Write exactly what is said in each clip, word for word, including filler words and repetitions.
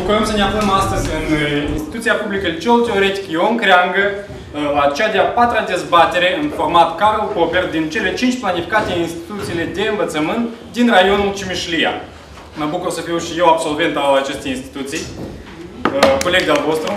bucurăm să ne aflăm astăzi în instituția publică Liceul Teoretic Ion Creangă la cea de-a patra dezbatere în format Karl Popper din cele cinci planificate instituțiile de învățământ din raionul Cimișlia. Mă bucur să fiu și eu absolvent al acestei instituții, coleg de-al vostru.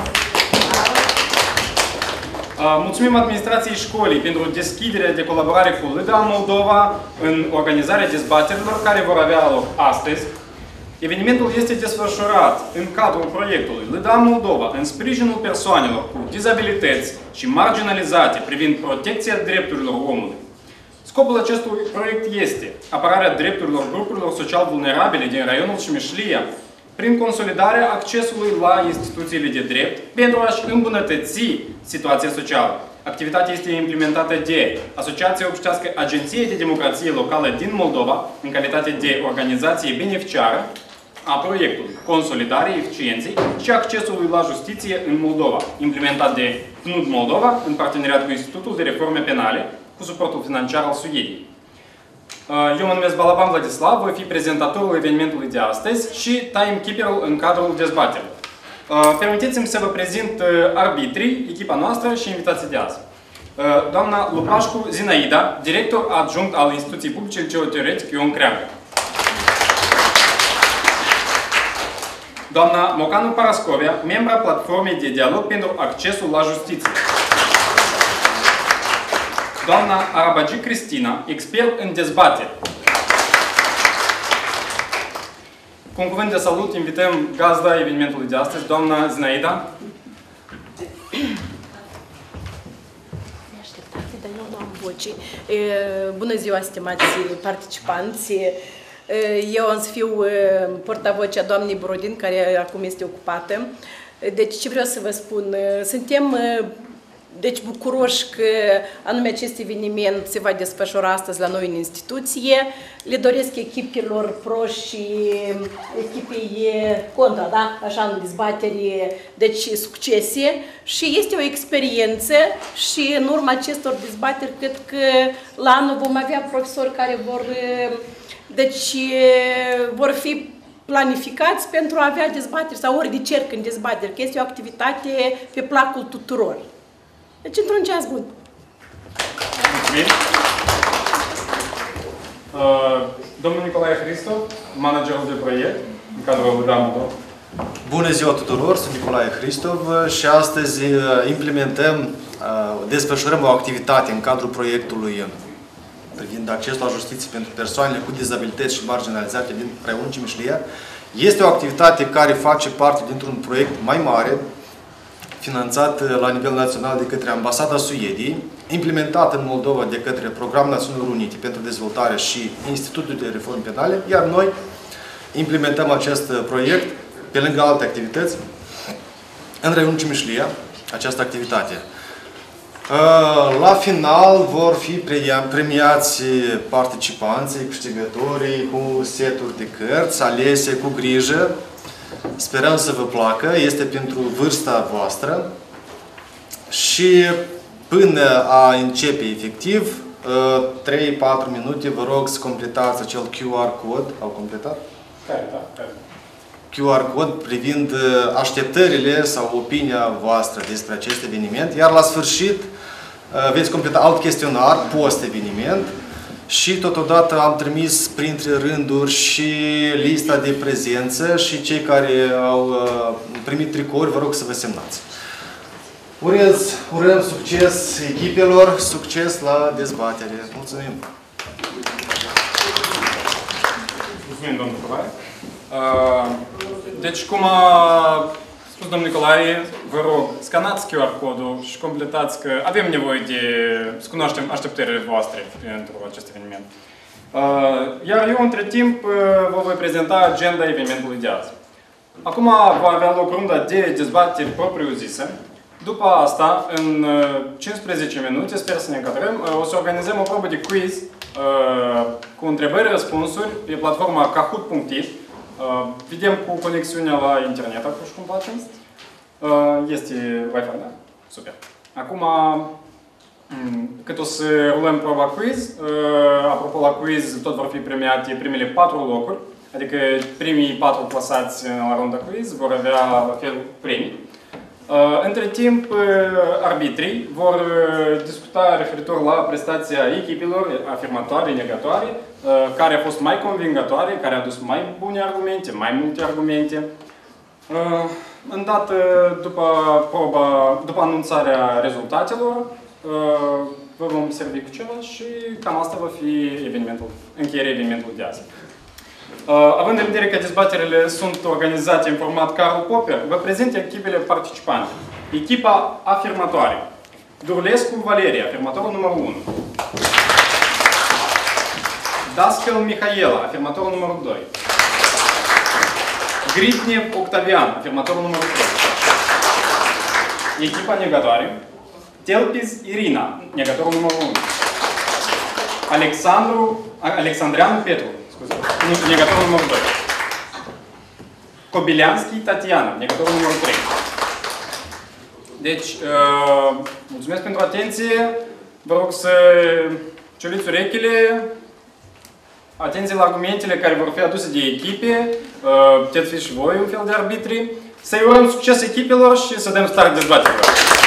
Mulțumim administrației școlii pentru deschiderea de colaborare cu L D A Moldova în organizarea dezbaterilor care vor avea loc astăzi. Evenimentul este desfășurat în cadrul proiectului L D A Moldova în sprijinul persoanelor cu dizabilități și marginalizate privind protecția drepturilor omului. Scopul acestui proiect este apărarea drepturilor grupurilor social vulnerabile din raionul Cimișlia prin consolidarea accesului la instituțiile de drept pentru a-și îmbunătăți situația socială. Activitatea este implementată de Asociația Obștească Agenție de Democrație Locală din Moldova în calitate de organizație beneficiară a proiectului Consolidarea eficienței și accesului la justiție în Moldova, implementat de P N U D Moldova în parteneriat cu Institutul de Reforme Penale cu suportul financiar al Suediei. Eu mă numesc Balaban Vladislav, voi fi prezentatorul evenimentului de astăzi și timekeeperul în cadrul dezbaterii. Permiteți-mi să vă prezint arbitrii, echipa noastră și invitații de azi. Doamna Lupașcu Zinaida, director adjunct al Instituției Publice Liceul Teoretic Ion Creangă. Doamna Mocanu Parascovia, membra Platformei de Dialog pentru Accesul la Justiție. Doamna Arabagi Cristina, expert în dezbatere. Cu un cuvânt de salut, invităm gazda evenimentului de astăzi, doamna Zinaida. Dar eu nu am voce. Bună ziua, stimați participanți! Eu am să fiu portavocea doamnei Brodin, care acum este ocupată. Deci, ce vreau să vă spun? Suntem deci bucuroși că anume acest eveniment se va desfășura astăzi la noi în instituție. Le doresc echipelor pro și echipei contra, da? Așa, în dezbatere, deci succese. Și este o experiență și în urma acestor dezbateri cred că la anul vom avea profesori care vor, deci, vor fi planificați pentru a avea dezbateri sau ori de cerc în dezbateri, că este o activitate pe placul tuturor. Deci, într-un ceas bun. Mulțumim. Uh, domnul Nicolae Hristov, managerul de proiect în cadrul L D A Moldova. Bună ziua tuturor, sunt Nicolae Hristov și astăzi implementăm, desfășurăm o activitate în cadrul proiectului privind accesul la justiție pentru persoanele cu dizabilități și marginalizate din raionul Cimișlia. Este o activitate care face parte dintr-un proiect mai mare, finanțat la nivel național de către Ambasada Suediei, implementat în Moldova de către Programul Națiunilor Unite pentru Dezvoltare și Institutul de Reforme Penale, iar noi implementăm acest proiect pe lângă alte activități în raionul Cimișlia, această activitate. La final vor fi premiați participanții, câștigătorii cu seturi de cărți alese cu grijă. Sperăm să vă placă, este pentru vârsta voastră și până a începe efectiv, trei patru minute, vă rog să completați acel Q R code. Au completat? Care, da, care. Q R code privind așteptările sau opinia voastră despre acest eveniment, iar la sfârșit veți completa alt chestionar post-eveniment. Și totodată am trimis printre rânduri și lista de prezență și cei care au primit tricouri, vă rog să vă semnați. Urez, urăm succes echipelor, succes la dezbatere. Mulțumim! Mulțumim, domnul Nicolae. Deci, cum a spus domnul Nicolae, vă rog, scanați Q R codul și completați că avem nevoie de să cunoaștem așteptările voastre pentru acest eveniment. Iar eu, între timp, vă voi prezenta agenda evenimentului de azi. Acum va avea loc runda de dezbateri propriu-zisă. După asta, în cincisprezece minute, sper să ne încadrăm, o să organizăm o probă de quiz cu întrebări-răspunsuri pe platforma kahoot punct it. Uh, vedem cu conexiunea la internet, acum și cum facem. Uh, este Wi-Fi, da? Super. Acum, cât o să rulăm proba quiz, uh, apropo la quiz, tot vor fi premiate primele patru locuri. Adică primii patru clasați la runda quiz vor avea la fel premii. Între timp, arbitrii vor discuta referitor la prestația echipelor afirmatoare, negatoare, care a fost mai convingătoare, care a adus mai bune argumente, mai multe argumente. Îndată după proba, după anunțarea rezultatelor, vă vom servi cu ceva și cam asta va fi evenimentul, încheierea evenimentului de azi. Având în vedere că dezbaterile sunt organizate în format Karl Popper, vă prezint echipele participante. Echipa afirmatoare. Durlescu Valeria, afirmatorul numărul unu. Dascăl Mihaela, afirmatorul numărul doi. Gritnev Octavian, afirmatorul numărul trei. Echipa negatoare. Telpiz Irina, negatorul numărul unu. Alexandru, Alexandreanu Petru, scuze, negatorul numărul doi. Kobilianski Tatiana, negatorul numărul trei. Deci, uh, mulțumesc pentru atenție. Vă rog să ciuliți urechile. Atenție la argumentele care vor fi aduse de echipe. Uh, puteți fi și voi un fel de arbitri. Să-i urăm succes echipelor și să dăm start dezbaterilor.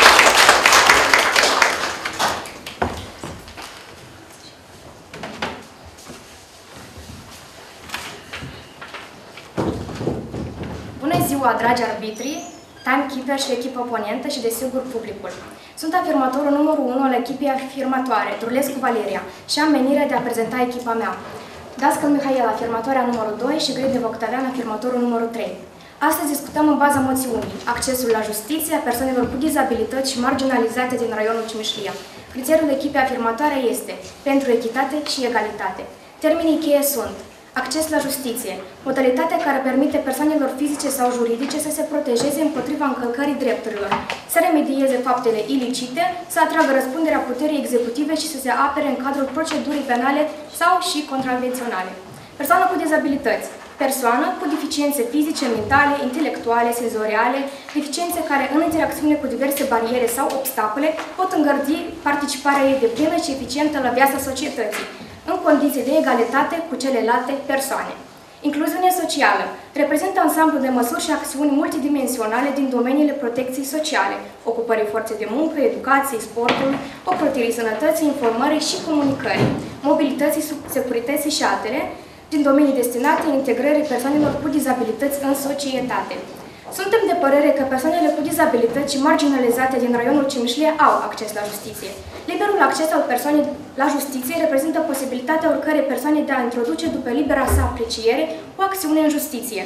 Dragi arbitri, timekeeper și echipa oponentă și, desigur, publicul. Sunt afirmatorul numărul unu al echipei afirmatoare, Durlescu Valeria, și am menirea de a prezenta echipa mea. Dascăl Mihaela, afirmatoarea numărul doi și Gritnev Octavian, afirmatorul numărul trei. Astăzi discutăm în baza moțiunii accesul la justiție a persoanelor cu dizabilități și marginalizate din raionul Cimișlia. Criteriul echipei afirmatoare este pentru echitate și egalitate. Termenii cheie sunt acces la justiție, modalitatea care permite persoanelor fizice sau juridice să se protejeze împotriva încălcării drepturilor, să remedieze faptele ilicite, să atragă răspunderea puterii executive și să se apere în cadrul procedurii penale sau și contravenționale. Persoană cu dizabilități, persoană cu deficiențe fizice, mentale, intelectuale, senzoriale, deficiențe care în interacțiune cu diverse bariere sau obstacole pot îngărzi participarea ei deplină și eficientă la viața societății, în condiții de egalitate cu celelalte persoane. Incluziune socială reprezintă ansamblu de măsuri și acțiuni multidimensionale din domeniile protecției sociale, ocupării forței de muncă, educației, sportului, ocrotirii sănătății, informării și comunicării, mobilității, securității și altele, din domenii destinate integrării persoanelor cu dizabilități în societate. Suntem de părere că persoanele cu dizabilități și marginalizate din raionul Cimișlia au acces la justiție. Liberul acces al persoanei la justiție reprezintă posibilitatea oricărei persoane de a introduce, după libera sa apreciere, o acțiune în justiție,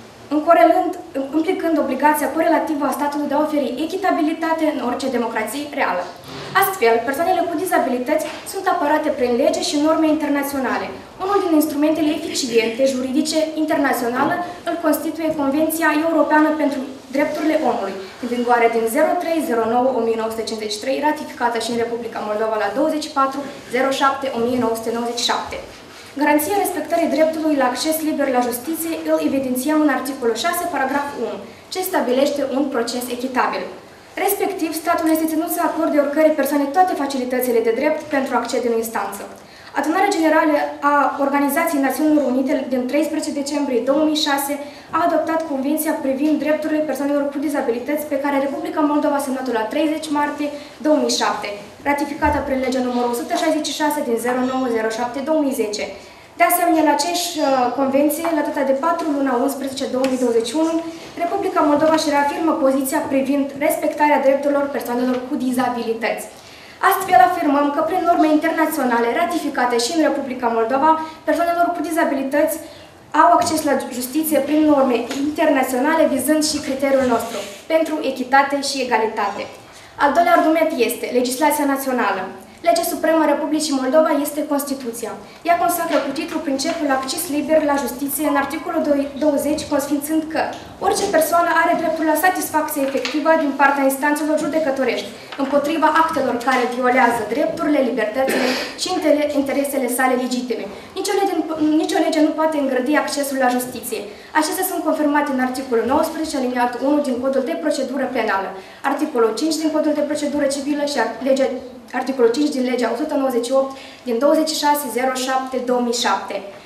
implicând obligația corelativă a statului de a oferi echitabilitate în orice democrație reală. Astfel, persoanele cu dizabilități sunt apărate prin lege și norme internaționale. Unul din instrumentele eficiente juridice internaționale îl constituie Convenția Europeană pentru Drepturile Omului, în vigoare din zero trei zero nouă o mie nouă sute cincizeci și trei, ratificată și în Republica Moldova la douăzeci și patru zero șapte o mie nouă sute nouăzeci și șapte. Garanția respectării dreptului la acces liber la justiție îl evidențiem în articolul șase, paragraf unu, ce stabilește un proces echitabil. Respectiv, statul este ținut să acorde oricărei persoane toate facilitățile de drept pentru a accede în instanță. Adunarea Generală a Organizației Națiunilor Unite din treisprezece decembrie două mii șase a adoptat Convenția privind drepturile persoanelor cu dizabilități, pe care Republica Moldova a semnat-o la treizeci martie două mii șapte, ratificată prin legea numărul o sută șaizeci și șase din zero nouă zero șapte două mii zece. De asemenea, la aceeași convenție, la data de patru luna unsprezece două mii douăzeci și unu, Republica Moldova își reafirmă poziția privind respectarea drepturilor persoanelor cu dizabilități. Astfel afirmăm că prin norme internaționale ratificate și în Republica Moldova, persoanelor cu dizabilități au acces la justiție prin norme internaționale, vizând și criteriul nostru, pentru echitate și egalitate. Al doilea argument este legislația națională. Legea Supremă a Republicii Moldova este Constituția. Ea consacră cu titlu principiul acces liber la justiție în articolul douăzeci, consfințând că orice persoană are dreptul la satisfacție efectivă din partea instanțelor judecătorești împotriva actelor care violează drepturile, libertățile și interesele sale legitime. Nici o lege, nici o lege nu poate îngrădi accesul la justiție. Acestea sunt confirmate în articolul nouăsprezece, aliniatul unu din Codul de Procedură Penală, articolul cinci din Codul de Procedură Civilă și legea articolul cinci din legea o sută nouăzeci și opt din douăzeci și șase zero șapte două mii șapte.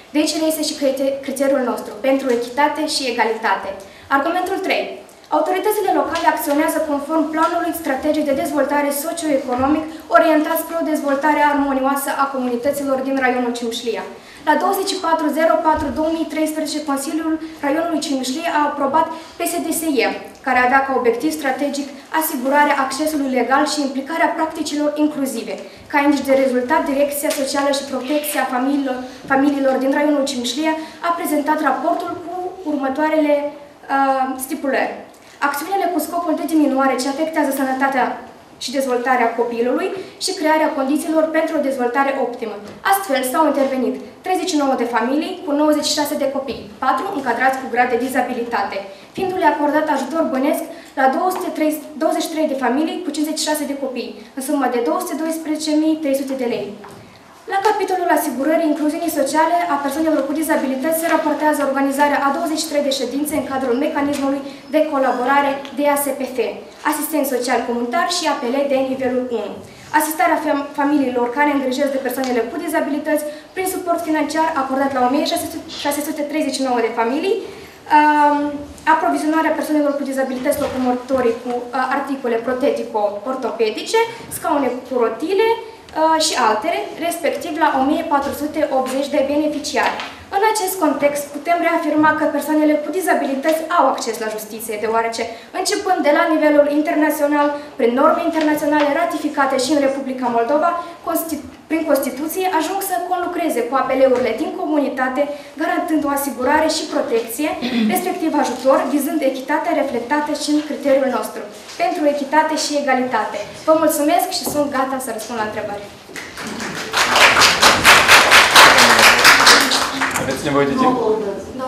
De aici este și criteriul nostru, pentru echitate și egalitate. Argumentul trei. Autoritățile locale acționează conform planului strategic de dezvoltare socioeconomic orientat spre o dezvoltare armonioasă a comunităților din raionul Cimișlia. La douăzeci și patru zero patru două mii treisprezece, Consiliul Raionului Cimișlia a aprobat P S D S E, care avea ca obiectiv strategic asigurarea accesului legal și implicarea practicilor inclusive. Ca indici de rezultat, Direcția Socială și Protecția Familiilor, familiilor din raionul Cimișlia a prezentat raportul cu următoarele uh, stipulări. Acțiunile cu scopul de diminuare ce afectează sănătatea și dezvoltarea copilului și crearea condițiilor pentru o dezvoltare optimă. Astfel s-au intervenit treizeci și nouă de familii cu nouăzeci și șase de copii, patru încadrați cu grad de dizabilitate, fiindu-le acordat ajutor bănesc la două sute douăzeci și trei de familii cu cincizeci și șase de copii, în sumă de două sute doisprezece mii trei sute de lei. La capitolul asigurării incluziunii sociale a persoanelor cu dizabilități se raportează organizarea a douăzeci și trei de ședințe în cadrul mecanismului de colaborare D A S P F, asistent social comunitar și A P L de nivelul unu. Asistarea familiilor care îngrijesc de persoanele cu dizabilități prin suport financiar acordat la o mie șase sute treizeci și nouă de familii, aprovizionarea persoanelor cu dizabilități locomotorii cu articole protetico-ortopedice, scaune cu rotile, și altele, respectiv la o mie patru sute optzeci de beneficiari. În acest context, putem reafirma că persoanele cu dizabilități au acces la justiție, deoarece, începând de la nivelul internațional, prin norme internaționale ratificate și în Republica Moldova, prin Constituție, ajung să conlucreze cu A P L-urile din comunitate, garantând o asigurare și protecție, respectiv ajutor, vizând echitatea reflectată și în criteriul nostru, pentru echitate și egalitate. Vă mulțumesc și sunt gata să răspund la întrebări. Aveți nevoie de timp? Da.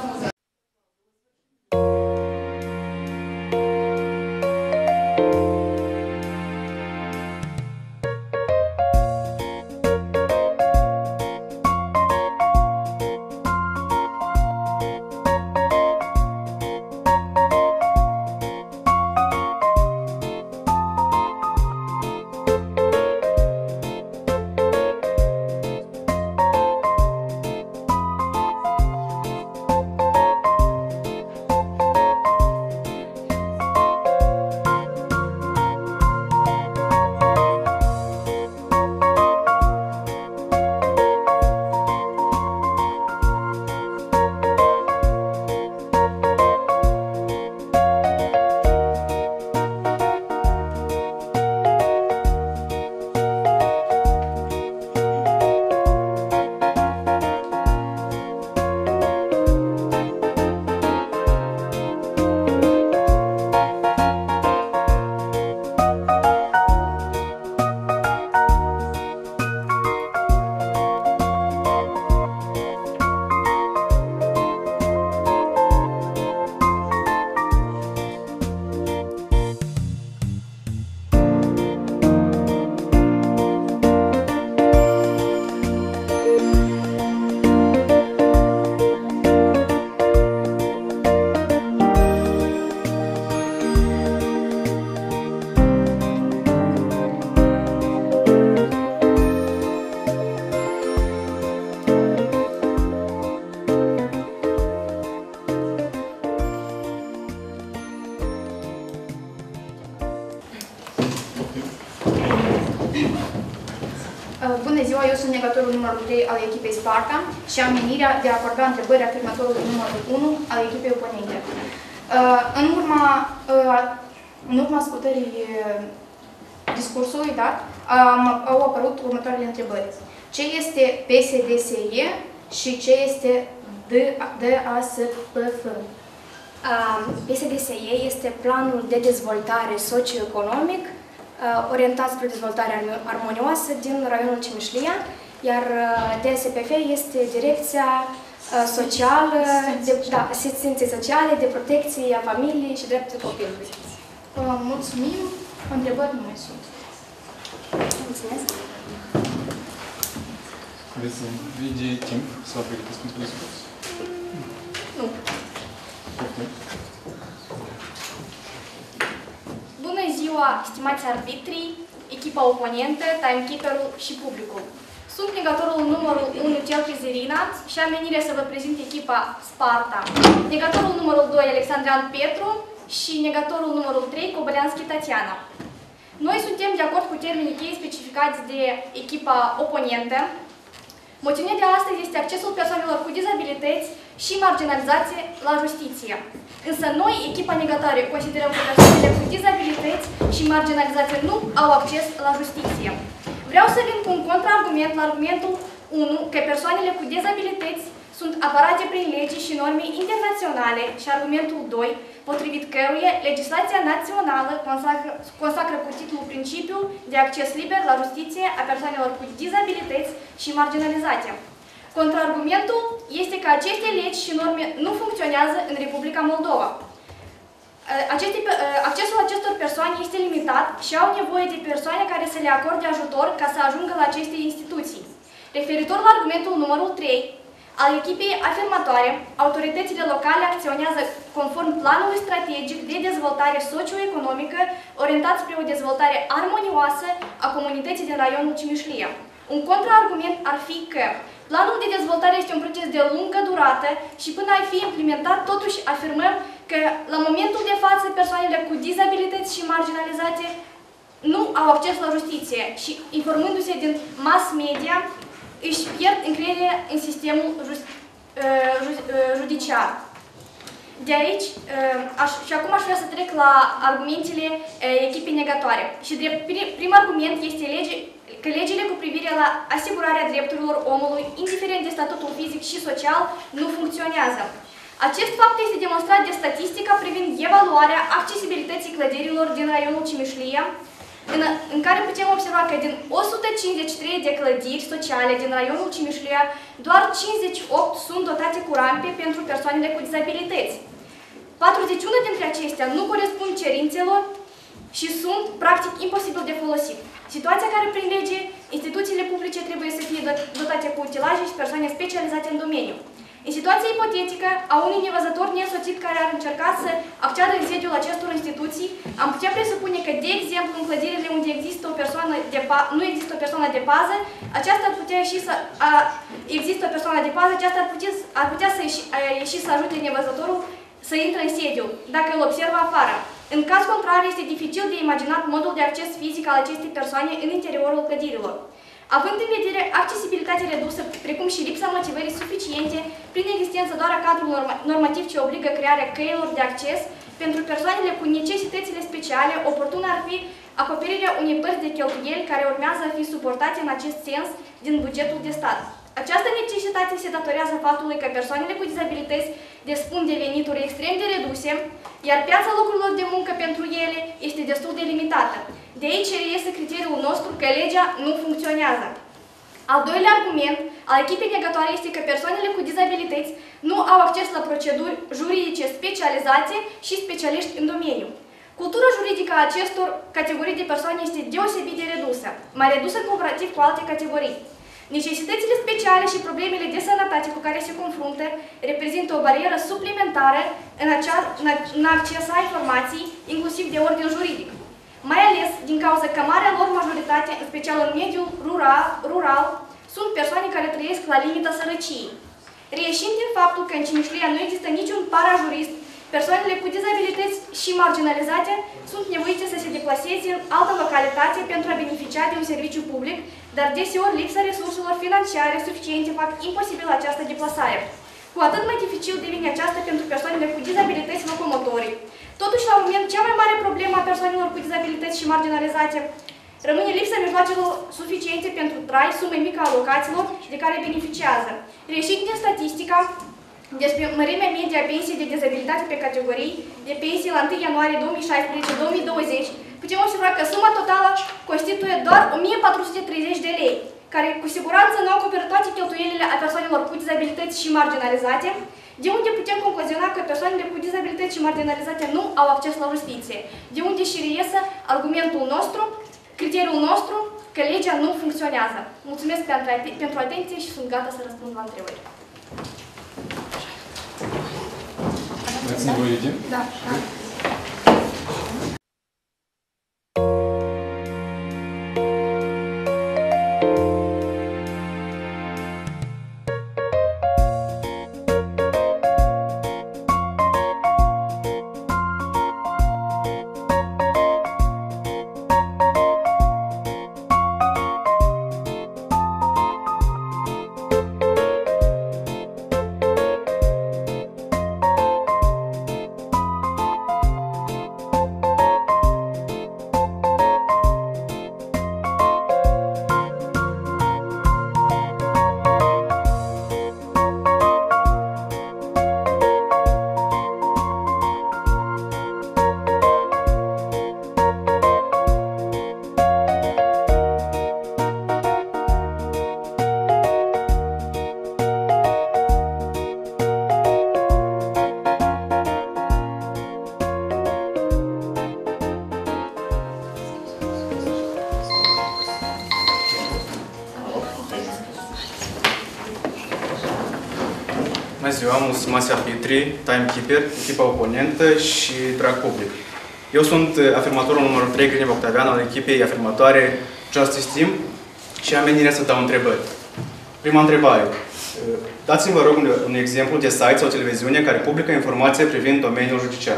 Bună ziua, eu sunt negatorul numărul trei al echipei Sparta și am menirea de a acorda întrebări afirmatorului numărul unu al echipei oponente. În urma, în urma ascultării discursului dat, au apărut următoarele întrebări. Ce este P S D S E și ce este D A S P F? P S D S E este planul de dezvoltare socioeconomic orientat spre dezvoltare armonioasă din raionul Cimișlia, iar D A S P F este Direcția Socială, de, da, Asistenței Sociale, de Protecție a Familiei și Dreptul Copilului. Mulțumim. Întrebări nu mai sunt. Mulțumesc. Aveți nevoie de timp să vă pregătiți pentru discurs? Nu. Poftim. Bună ziua, stimați arbitrii, echipa oponentă, timekeeper-ul și publicul. Sunt negatorul numărul unu, Celpi Zerina, și am venire să vă prezint echipa Sparta. Negatorul numărul doi, Alexandran Petru, și negatorul numărul trei, Cobăleanski Tatiana. Noi suntem de acord cu termenii cheie specificați de echipa oponentă. Moțiunea de astăzi este accesul persoanelor cu dizabilități și marginalizație la justiție. Însă noi, echipa negatoare, considerăm că persoanele cu dizabilități și marginalizație nu au acces la justiție. Vreau să vin cu un contraargument la argumentul unu, că persoanele cu dizabilități sunt apărate prin legi și norme internaționale, și argumentul doi, potrivit căruia legislația națională consacră, consacră cu titlul principiu de acces liber la justiție a persoanelor cu dizabilități și marginalizație. Contraargumentul este că aceste legi și norme nu funcționează în Republica Moldova. Aceste, accesul acestor persoane este limitat și au nevoie de persoane care să le acorde ajutor ca să ajungă la aceste instituții. Referitor la argumentul numărul trei, al echipei afirmatoare, autoritățile locale acționează conform planului strategic de dezvoltare socioeconomică orientat spre o dezvoltare armonioasă a comunității din raionul Cimișlia. Un contraargument ar fi că planul de dezvoltare este un proces de lungă durată și până a fi implementat, totuși afirmăm că la momentul de față persoanele cu dizabilități și marginalizație nu au acces la justiție și, informându-se din mass media, își pierd încrederea în sistemul just, uh, ju, uh, judiciar. De aici, uh, aș, și acum aș vrea să trec la argumentele uh, echipei negatoare. Și drept, prim, prim argument este lege, că legile cu privire la asigurarea drepturilor omului, indiferent de statutul fizic și social, nu funcționează. Acest fapt este demonstrat de statistica privind evaluarea accesibilității clădirilor din raionul Cimișlia, În, în care putem observa că din o sută cincizeci și trei de clădiri sociale din raionul Cimișlia, doar cincizeci și opt sunt dotate cu rampe pentru persoanele cu dizabilități. patruzeci și unu dintre acestea nu corespund cerințelor și sunt practic imposibil de folosit. Situația care, prin lege, instituțiile publice trebuie să fie dotate cu utilaje și persoane specializate în domeniu. În situația ipotetică a unui nevăzător neînsoțit care ar încerca să acceadă în sediul acestor instituții, am putea presupune că, de exemplu, în clădirile unde există o persoană de nu există o persoană de pază, aceasta ar putea ieși să a, există o persoană de pază, aceasta ar putea, ar putea să ieși, a, ieși să ajute nevăzătorul să intre în sediu, dacă îl observă afară. În caz contrar, este dificil de imaginat modul de acces fizic al acestei persoane în interiorul clădirilor. Având în vedere accesibilitatea redusă, precum și lipsa motivării suficiente, prin existență doar a cadrului norma normativ ce obligă crearea căilor de acces, pentru persoanele cu necesitățile speciale, oportun ar fi acoperirea unei părți de cheltuieli care urmează a fi suportate în acest sens din bugetul de stat. Această necesitate se datorează faptului că persoanele cu dizabilități dispun de venituri extrem de reduse, iar piața locurilor de muncă pentru ele este destul de limitată. De aici reiese criteriul nostru că legea nu funcționează. Al doilea argument al echipei negatoare este că persoanele cu dizabilități nu au acces la proceduri juridice specializate și specialiști în domeniu. Cultura juridică a acestor categorii de persoane este deosebit de redusă, mai redusă comparativ cu alte categorii. Necesitățile speciale și problemele de sănătate cu care se confruntă reprezintă o barieră suplimentară în, acea, în accesa informații, inclusiv de ordin juridic. Mai ales din cauza că marea lor majoritate, în special în mediul rural, rural, sunt persoane care trăiesc la limita sărăciei. Reieșind din faptul că în Cimișlia nu există niciun parajurist, persoanele cu dizabilități și marginalizate sunt nevoite să se deplaseze în altă localitate pentru a beneficia de un serviciu public, dar deseori lipsa resurselor financiare suficiente fac imposibil această deplasare. Cu atât mai dificil devine aceasta pentru persoanele cu dizabilități locomotorii. Totuși, la moment, cea mai mare problemă a persoanelor cu dizabilități și marginalizate rămâne lipsa mijloacelor suficiente pentru trai, sume mică a alocațiilor de care beneficiază. Reieșind din statistica despre mărimea medie a pensiei de dizabilitate pe categorii de pensii la întâi ianuarie două mii șaisprezece două mii douăzeci, putem observa că suma totală constituie doar o mie patru sute treizeci de lei, care cu siguranță nu acoperă toate cheltuielile a persoanelor cu dizabilități și marginalizate, de unde putem concluziona că persoanele cu dizabilități și marginalizate nu au acces la justiție, de unde și reiese argumentul nostru, criteriul nostru, că legea nu funcționează. Mulțumesc pentru atenție și sunt gata să răspund la întrebări. Dați nevoie de? Da. Da. Bună ziua, am stimați arbitri, timekeeper, echipa oponentă și drag public. Eu sunt afirmatorul numărul trei, Grinev Octavian, al echipei afirmatoare Justice Team și am venirea să dau întrebări. Prima întrebare. Dați-mi, vă rog, un, un exemplu de site sau televiziune care publică informații privind domeniul judiciar.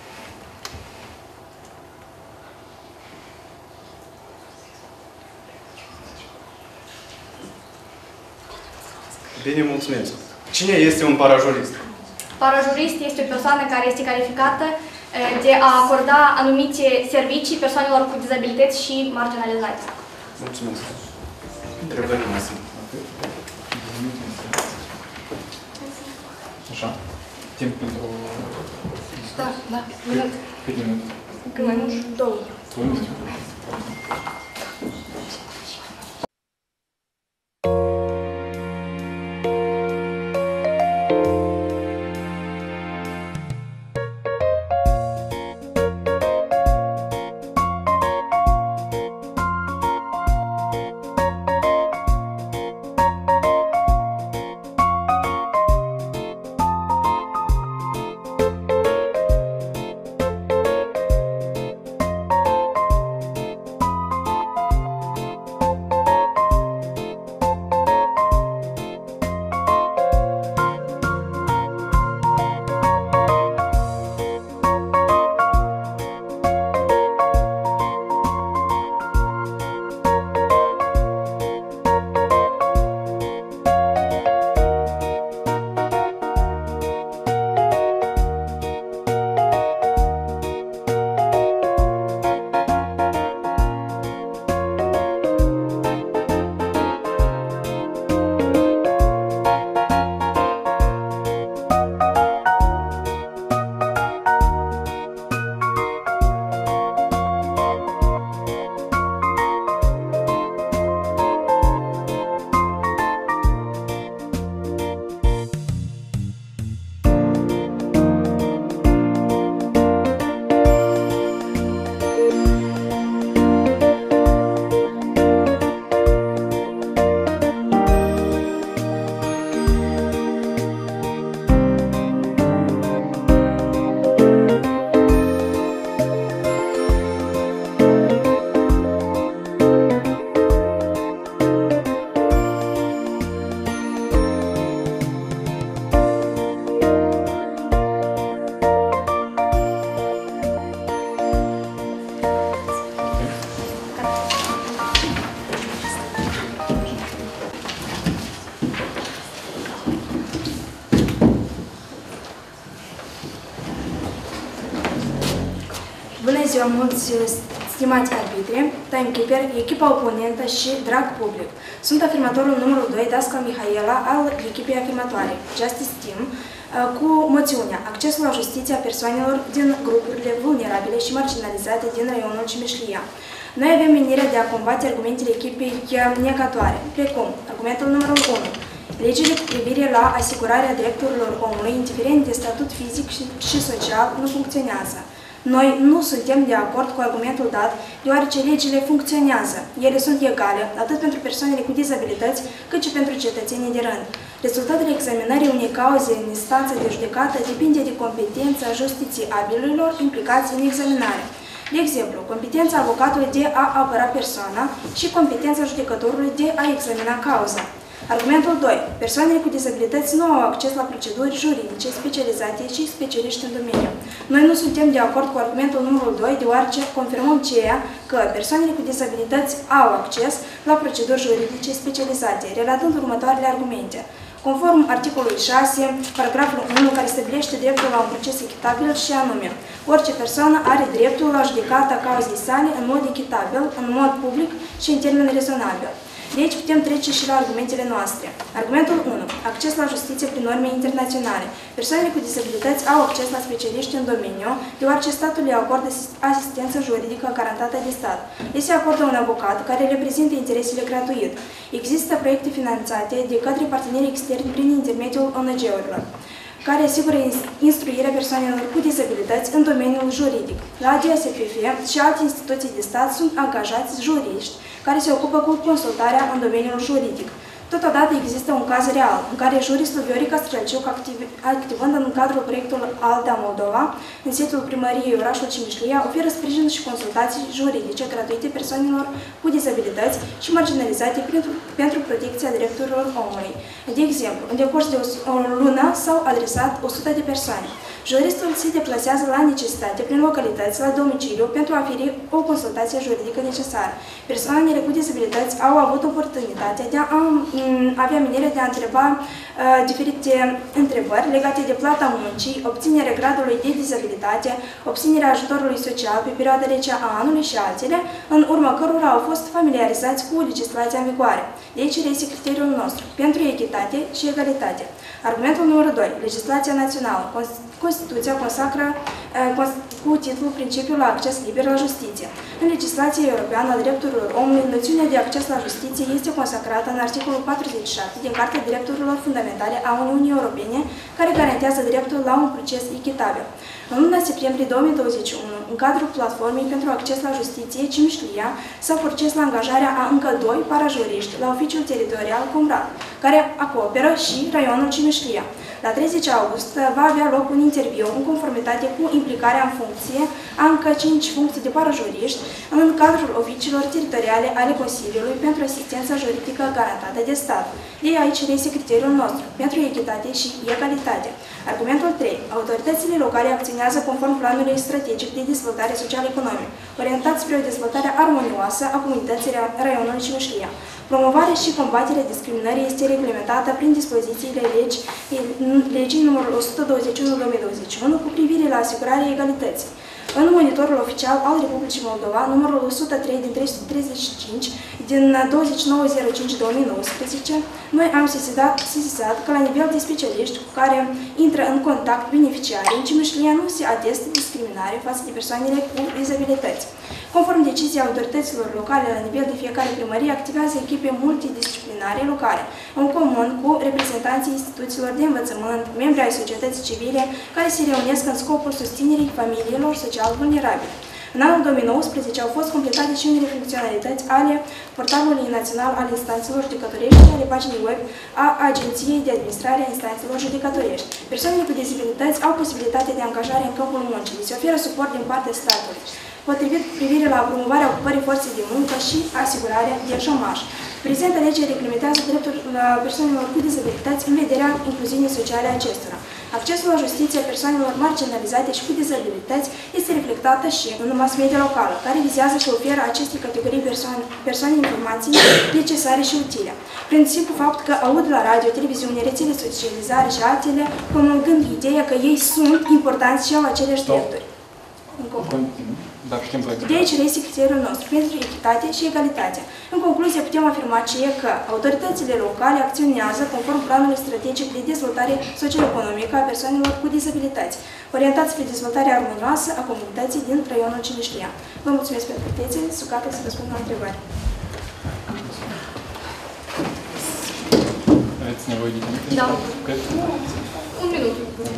Bine, mulțumesc. Cine este un parajurist? Parajurist este o persoană care este calificată de a acorda anumite servicii persoanelor cu dizabilități și marginalizate. Mulțumesc. Întrebări noastre. Așa. Timp pentru... Da, da. Minut. Cât minut? Cât mai mult? Două. Două minute. Bună ziua, mulți stimați arbitri, timekeeper, echipa oponentă și drag public. Sunt afirmatorul numărul doi, Dasca Mihaela, al echipei afirmatoare, Justice Team, cu moțiunea accesul la justiție a persoanelor din grupurile vulnerabile și marginalizate din raionul Cimeșlia. Noi avem menirea de a combate argumentele echipei negatoare, precum argumentul numărul unu. Legile cu privire la asigurarea drepturilor omului, indiferent de statut fizic și social, nu funcționează. Noi nu suntem de acord cu argumentul dat, deoarece legile funcționează. Ele sunt egale, atât pentru persoanele cu dizabilități, cât și pentru cetățenii de rând. Rezultatele examinării unei cauze în instanță de judecată depinde de competența justițiabililor implicați în examinare. De exemplu, competența avocatului de a apăra persoana și competența judecătorului de a examina cauza. Argumentul doi. Persoanele cu dizabilități nu au acces la proceduri juridice specializate și specialiști în domeniu. Noi nu suntem de acord cu argumentul numărul doi, deoarece confirmăm ceea că persoanele cu dizabilități au acces la proceduri juridice specializate, relatând următoarele argumente. Conform articolului șase, paragraful unu, care stabilește dreptul la un proces echitabil și anume, orice persoană are dreptul la judecata cauzei sale în mod echitabil, în mod public și în termen rezonabil. De aici putem trece și la argumentele noastre. Argumentul unu. Acces la justiție prin norme internaționale. Persoanele cu dizabilități au acces la specialiști în domeniu, deoarece statul le acordă asistență juridică garantată de stat. Le se acordă un avocat care reprezintă interesele gratuit. Există proiecte finanțate de către parteneri externi prin intermediul O N G-urilor, care asigură instruirea persoanelor cu dizabilități în domeniul juridic. La D S P F și alte instituții de stat sunt angajați juriști care se ocupă cu consultarea în domeniul juridic. Totodată există un caz real, în care juristul Viorica Strălciuc, activând în cadrul proiectului Alta Moldova, în sediul primăriei orașului Cimișlia, oferă sprijin și consultații juridice gratuite persoanelor cu dizabilități și marginalizate pentru, pentru protecția drepturilor omului. De exemplu, în decurs de o lună s-au adresat o sută de persoane. Juristul se deplasează la necesitate prin localități, la domiciliu, pentru a oferi o consultație juridică necesară. Persoanele cu dizabilități au avut oportunitatea de a avea menirea de a întreba uh, diferite întrebări legate de plata muncii, obținerea gradului de dizabilitate, obținerea ajutorului social pe perioada rece a anului și altele, în urma cărora au fost familiarizați cu legislația în vigoare. De aici reiese criteriul nostru, pentru echitate și egalitate. Argumentul numărul doi. Legislația națională. Constituția consacră uh, cu titlul Principiul la acces liber la justiție. În legislația europeană a drepturilor omului, noțiunea de acces la justiție este consacrată în articolul patruzeci și șapte din Carta Drepturilor Fundamentale a Uniunii Europene, care garantează dreptul la un proces echitabil. În luna septembrie două mii douăzeci și unu, în cadrul platformei pentru acces la justiție Cimișlia, s-a proces la angajarea a încă doi parajuriști la oficiul teritorial Comrat, care acoperă și raionul Cimișlia. La treizeci august va avea loc un interviu în conformitate cu implicarea în funcție a încă cinci funcții de parajuriști în cadrul oficiilor teritoriale ale Consiliului pentru asistență juridică garantată de stat. De aici reiese criteriul nostru, pentru echitate și egalitate. Argumentul trei. Autoritățile locale acționează conform planului strategic de dezvoltare social-economic, orientat spre o dezvoltare armonioasă a comunității raionului Cimișlia. Promovarea și combaterea discriminării este reglementată prin dispozițiile legi, legii numărul o sută douăzeci și unu două mii douăzeci și unu cu privire la asigurarea egalității. În monitorul oficial al Republicii Moldova, numărul o sută trei din trei sute treizeci și cinci din douăzeci și nouă zero cinci două mii nouăsprezece, noi am sesizat, sesizat că la nivel de specialiști cu care intră în contact beneficiarii, în Cimișlia nu se atestă discriminare față de persoanele cu dizabilități. Conform deciziei autorităților locale la nivel de fiecare primărie, activează echipe multidisciplinare locale, în comun cu reprezentanții instituțiilor de învățământ, membri ai societății civile, care se reunesc în scopul susținerii familiilor social vulnerabile. În anul două mii nouăsprezece au fost completate și unele funcționalități ale portalului național al instanțelor judecătorești și ale paginii web a Agenției de Administrare a Instanțelor Judecătorești. Persoanele cu dizabilități au posibilitatea de angajare în câmpul muncii, se oferă suport din partea statului, potrivit privire la promovarea ocupării forței de muncă și asigurarea de șomaj. Prezentă lege reglementează dreptul persoanelor cu dizabilități în vederea incluziunii sociale a acestora. Accesul la justiție a persoanelor marginalizate și cu dizabilități este reflectată și în mass media locală, care vizează și oferă acestei categorii persoane, persoane informații necesare și utile. Prin simplu fapt că aud la radio, televiziune, rețele socializare și altele, promulgând ideea că ei sunt importanți și au aceleași drepturi. De aici reiese criteriul nostru pentru echitate și egalitate. În concluzie, putem afirma ceea că autoritățile locale acționează conform planului strategic de dezvoltare socioeconomică a persoanelor cu dizabilități, orientat spre dezvoltarea armonioasă a comunității din raionul Cimișlia. Vă mulțumesc pentru atenție, sunt gata să răspund la întrebări. Aveți nevoie de timp? Da. Un minut.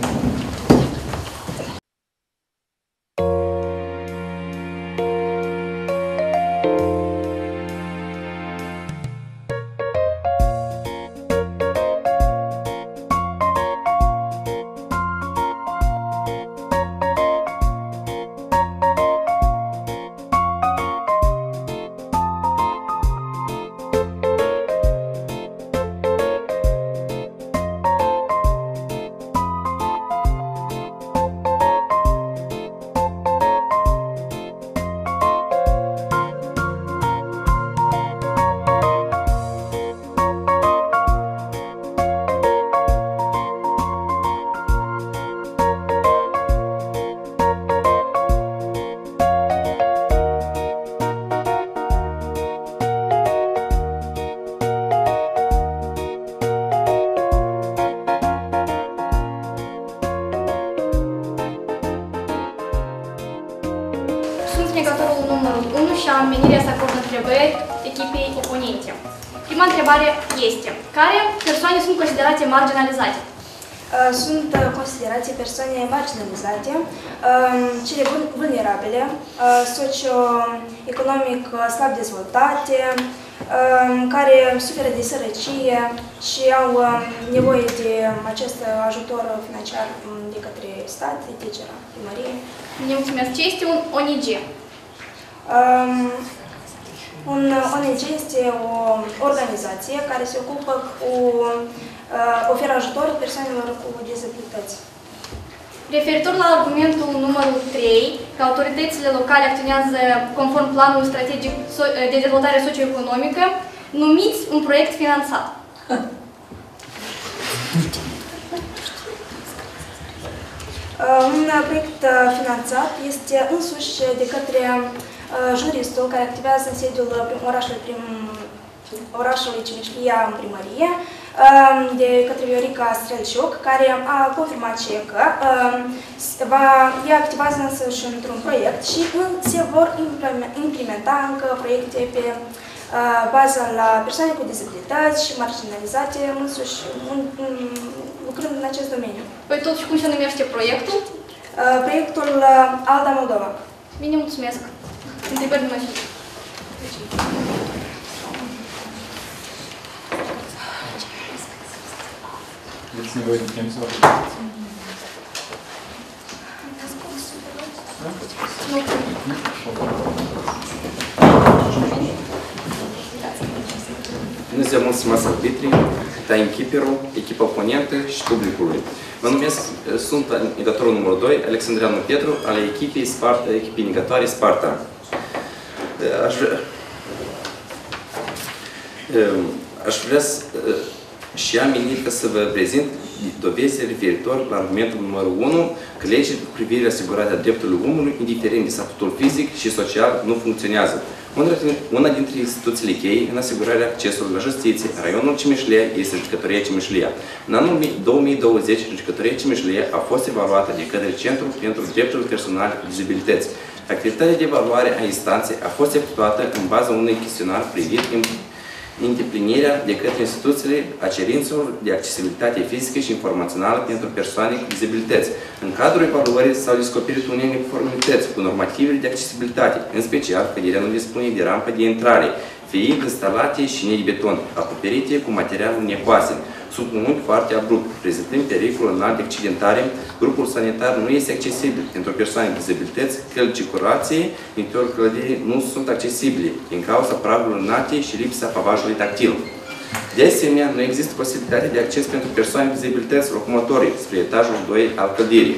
Negatorul numărul unu și am menirea să acord întrebări echipei oponente. Prima întrebare este: care persoane sunt considerate marginalizate? Sunt considerați persoane marginalizate, cele vulnerabile, socio-economic slab dezvoltate, care suferă de sărăcie și au nevoie de acest ajutor financiar de către stat, et cetera, primărie. Ne mulțumesc. Ce este un O N G? Un O N G este o organizație care se ocupă cu oferă ajutor persoanelor cu dizabilități. Referitor la argumentul numărul trei, că autoritățile locale acționează conform planului strategic de dezvoltare socioeconomică, numiți un proiect finanțat. Un proiect finanțat este însuși de către juristul care activează în sediul orașului, prim, orașului Cimișlia în primărie, de către Viorica Strelciuc, care a confirmat și că va, ea activează însă și într-un proiect și se vor implementa încă proiecte pe bază la persoane cu dizabilități și marginalizate, însuși lucrând în acest domeniu. Păi tot și cum se numește proiectul? Proiectul Alda Moldova. Bine, mulțumesc. Întrebări noi. Aveți nevoie de timp sau? Bună ziua, mult stimați arbitri, timekeeper-ul, echipa oponentă și publicului. Mă numesc, sunt negatorul numărul doi, Alexandreanu Petru, ale echipei, Sparta, echipei negatoare Sparta. Aș vrea, aș vrea să, și am menit să vă prezint dovezi referitor la argumentul numărul unu, că legea cu privire la asigurarea drepturilor omului, indiferent de statutul fizic și social, nu funcționează. Una dintre instituțiile cheie în asigurarea accesului la justiție în raionul Cimișlia este Judecătoria Cimișlia. În anul două mii douăzeci, Judecătoria Cimișlia a fost evaluată de către Centrul pentru Drepturile Personale cu Dizabilități. Activitatea de evaluare a instanței a fost efectuată în baza unui chestionar privind îndeplinirea de către instituțiile a cerințelor de accesibilitate fizică și informațională pentru persoane cu dizabilități. În cadrul evaluării s-au descoperit unele neconformități cu normativele de accesibilitate, în special clădirea nu dispune de rampă de intrare, fiind instalate șine de beton, acoperite cu materialul necoase, sub un unghi foarte abrupt, prezentând pericol înalt de accidentare, grupul sanitar nu este accesibil pentru persoane cu dizabilități, călci curației, în interiorul clădirii nu sunt accesibile, din cauza pragurilor înalte și lipsa pavajului tactil. De asemenea, nu există posibilitate de acces pentru persoane cu dizabilități locomotorii spre etajul doi al clădirii.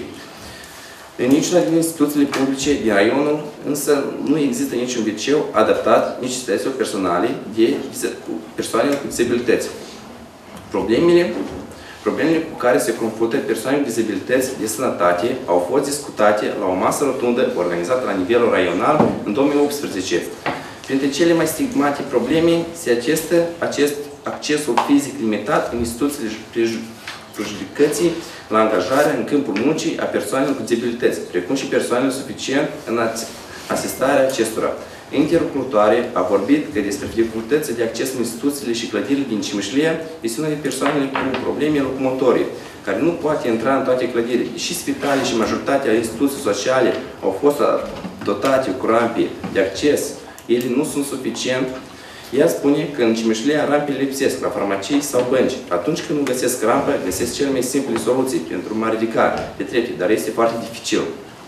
În niciuna din instituțiile publice din raionul, însă, nu există niciun liceu adaptat necesităților personale de persoane cu dizabilități. Problemele, problemele cu care se confruntă persoane cu dizabilități de sănătate au fost discutate la o masă rotundă organizată la nivelul raional în două mii optsprezece. Printre cele mai stigmate probleme se acestă acest accesul fizic limitat în instituțiile prejudicății la angajarea în câmpul muncii a persoanelor cu dizabilități, precum și persoanelor suficient în asistarea acestora. Interlocutoare a vorbit că despre dificultățile de acces în instituțiile și clădirile din Cimișlia este una din persoanele cu probleme locomotorii, care nu poate intra în toate clădirile. Și spitale și majoritatea instituțiilor sociale au fost dotate cu rampe de acces, ele nu sunt suficient. Ea spune că în Cimișlia rampele lipsesc la farmacii sau bănci. Atunci când nu găsesc rampă, găsesc cele mai simple soluții pentru a ridica pe trepte, dar este foarte dificil.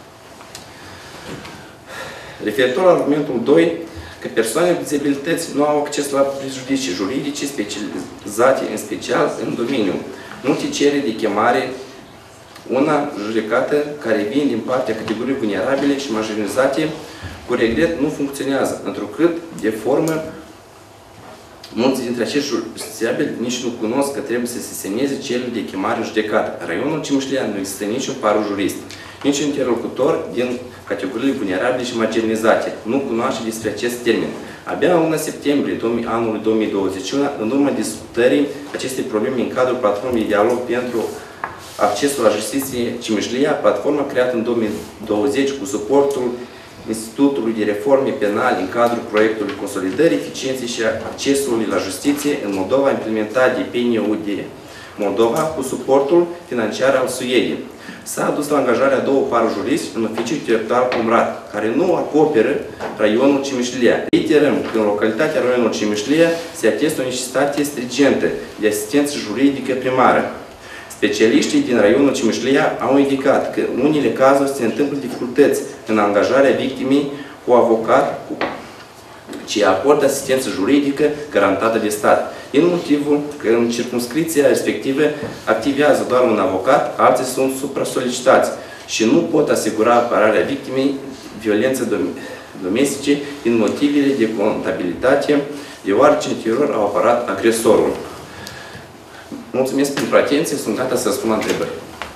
Referitor la argumentul doi, că persoanele cu dizabilități nu au acces la prejudicii juridice specializate, în special în domeniu. Nu te cere de chemare una judecată care vine din partea categoriei vulnerabile și marginalizate, cu regret nu funcționează, întrucât de formă mulți dintre acești justițiabili nici nu cunosc că trebuie să se semneze cele de chemare judecată. În raionul Cimișlia nu există niciun paru jurist, nici interlocutor din categoriile vulnerabile și marginalizate. Nu cunoaște despre acest termen. Abia în luna septembrie anului două mii douăzeci și unu, în urma discutării acestei probleme în cadrul platformei de dialog pentru accesul la justiție Cimișlia, platforma creată în două mii douăzeci cu suportul Institutului de Reforme Penale în cadrul proiectului Consolidării Eficienței și Accesului la Justiție în Moldova, implementat de P N U D, Moldova cu suportul financiar al Suediei. S-a adus la angajarea două parajuriști în oficiul teritorial Comrat, care nu acoperă raionul Cimișlia. Reiterăm că în localitatea raionului Cimișlia se atestă o necesitate stringentă de asistență juridică primară. Specialiștii din raionul Cimișlia au indicat că în unele cazuri se întâmplă dificultăți în angajarea victimei cu avocat, ce acordă asistență juridică garantată de stat. Din motivul că în circumscripția respectivă activează doar un avocat, alții sunt supra-solicitați și nu pot asigura apărarea victimei violențe domestice din motivele de contabilitate, deoarece anterior au apărat agresorul. Mulțumesc pentru atenție, sunt gata să răspund la întrebări.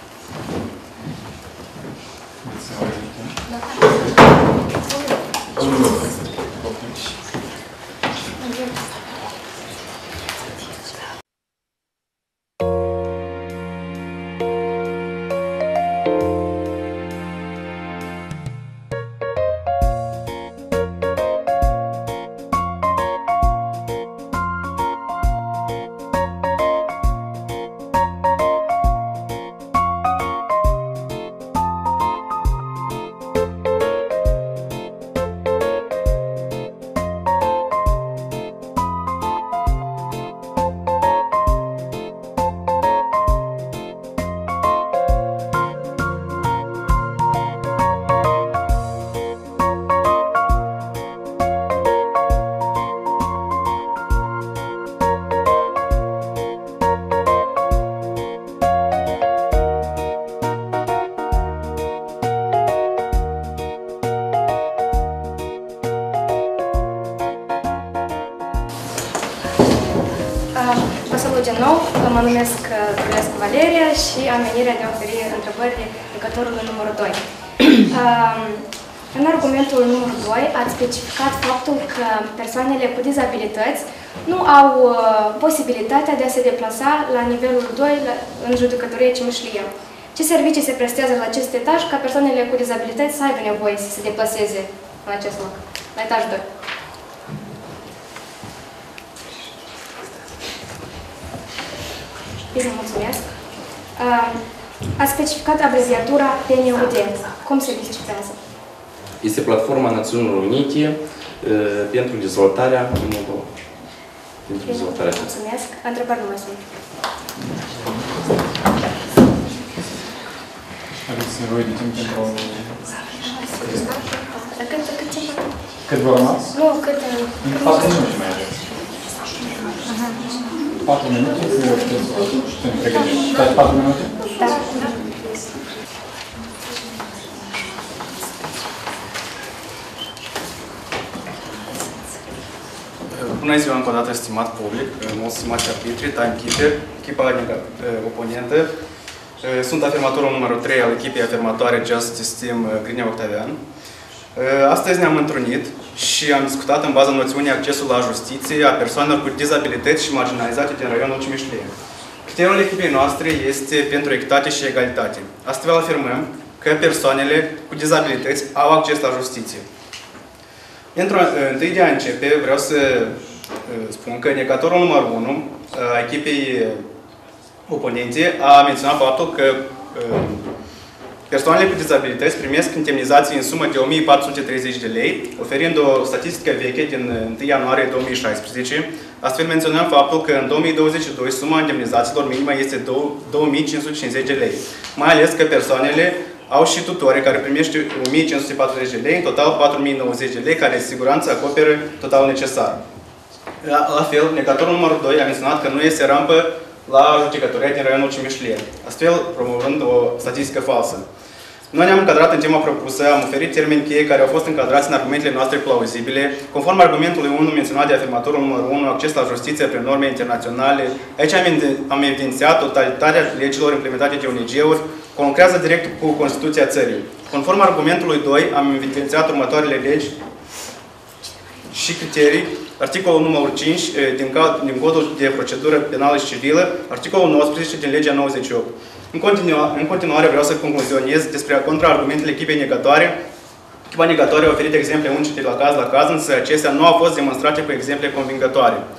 Vă salut din nou, mă numesc Gălescu Valeria și am venirea de a oferi întrebări legătorului numărul doi. În argumentul numărul doi ați specificat faptul că persoanele cu dizabilități nu au posibilitatea de a se deplasa la nivelul doi în judecătoria Cimișlia. Ce servicii se prestează la acest etaj ca persoanele cu dizabilități să aibă nevoie să se deplaseze în acest loc, la etaj doi? Bine, mulțumesc. Ați specificat abreviatura P N U D. Cum se descifrează? Este Platforma Națiunilor Unite pentru dezvoltarea Moldova. Pentru dezvoltarea. Mulțumesc. Întrebări nu mai sunt. Aveți nevoie de timp pentru... Cât, cât timp? Cât vă rămas? Nu, cât... patru minute mai aveți. patru minute? Sunt pregătiți. Dați patru minute? Da. Bună ziua încă o dată, stimat public, mulți stimați arbitri, timekeeper, echipa oponentă. Sunt afirmatorul numărul trei al echipei afirmatoare Justice Team Grinea Octavian. Astăzi ne-am întrunit și am discutat în baza noțiunii accesul la justiție a persoanelor cu dizabilități și marginalizate din raionul Cimișlia. Criteriul echipei noastre este pentru echitate și egalitate. Astfel afirmăm că persoanele cu dizabilități au acces la justiție. Pentru întâi de a începe, vreau să spun că negatorul numărul unu a echipei oponente a menționat faptul că persoanele cu dizabilități primesc indemnizații în sumă de o mie patru sute treizeci de lei, oferind o statistică veche din întâi ianuarie două mii șaisprezece. Astfel menționăm faptul că în două mii douăzeci și doi suma indemnizațiilor minimă este două mii cinci sute cincizeci de lei. Mai ales că persoanele au și tutore care primește o mie cinci sute patruzeci de lei, în total patru mii nouăzeci de lei, care în siguranță acoperă totalul necesar. La fel, negatorul numărul doi a menționat că nu este rampă la judecătoria din raionul Cimișlia, astfel promovând o statistică falsă. Noi ne-am încadrat în tema propusă, am oferit termeni cheie care au fost încadrați în argumentele noastre plauzibile, conform argumentului unu menționat de afirmatorul numărul unu, acces la justiție prin norme internaționale. Aici am evidențiat totalitatea legilor implementate de O N G-uri, concrează direct cu Constituția țării. Conform argumentului doi, am evidențiat următoarele legi și criterii. Articolul numărul cinci din, din Codul de Procedură Penală și Civilă, articolul nouăsprezece din Legea nouăzeci și opt. În, continua, în continuare vreau să concluzionez despre contraargumentele echipei negatoare. Echipa negatoare a oferit exemple unice de la caz la caz, însă acestea nu au fost demonstrate cu exemple convingătoare.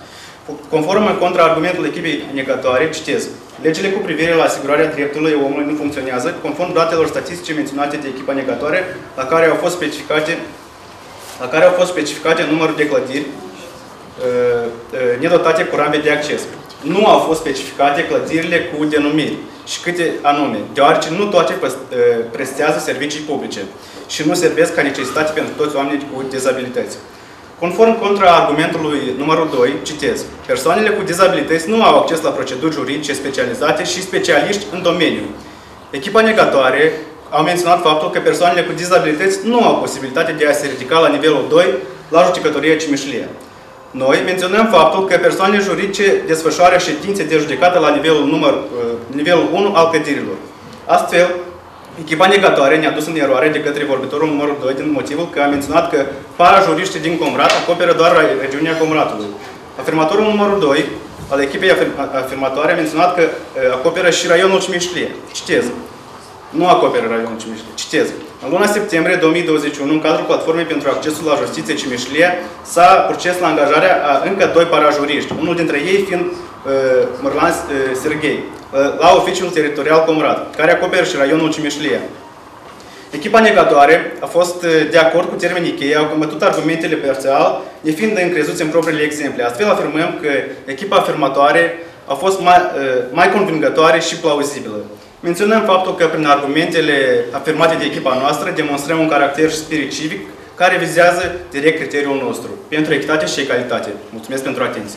Conform contraargumentul echipei negatoare, citez: legile cu privire la asigurarea drepturilor omului nu funcționează, conform datelor statistice menționate de echipa negatoare, la care au fost specificate, la care au fost specificate numărul de clădiri uh, uh, nedotate cu rampe de acces. Nu au fost specificate clădirile cu denumiri și câte anume, deoarece nu toate prestează servicii publice și nu servesc ca necesitate pentru toți oamenii cu dizabilități. Conform contraargumentului numărul doi, citez: persoanele cu dizabilități nu au acces la proceduri juridice specializate și specialiști în domeniu. Echipa negatoare au menționat faptul că persoanele cu dizabilități nu au posibilitatea de a se ridica la nivelul doi la judecătoria Cimișlia. Noi menționăm faptul că persoanele juridice desfășoară ședințe de judecată la nivelul, număr, nivelul unu al clădirilor. Astfel, echipa negatoare ne-a dus în eroare de către vorbitorul numărul doi din motivul că a menționat că parajuriștii din Comrat acoperă doar regiunea Comratului. Afirmatorul numărul doi al echipei afirmatoare a menționat că acoperă și raionul Cimișlie. Citez: nu acoperă raionul Cimișlie. Citez: în luna septembrie două mii douăzeci și unu, în cadrul platformei pentru accesul la justiție Cimișlia, s-a proces la angajarea a încă doi parajuriști, unul dintre ei fiind uh, Mărlan uh, Serghei, uh, la oficiul teritorial Comrat, care acoperă și raionul Cimișlia. Echipa negatoare a fost uh, de acord cu termenii cheie, au combătut argumentele parțial, nefiind încrezuți în propriile exemple. Astfel afirmăm că echipa afirmatoare a fost mai, uh, mai convingătoare și plauzibilă. Menționăm faptul că prin argumentele afirmate de echipa noastră demonstrăm un caracter și spirit civic care vizează direct criteriul nostru pentru echitate și egalitate. Mulțumesc pentru atenție.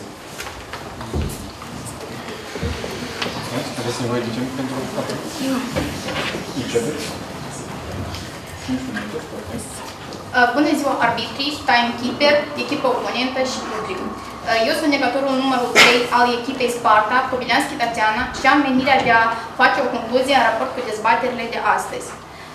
Bună ziua, arbitrii, timekeeper, echipa oponentă și public. Eu sunt negatorul numărul trei al echipei Sparta, Cobileanski Tatiana, și am menirea de a face o concluzie în raport cu dezbaterile de astăzi.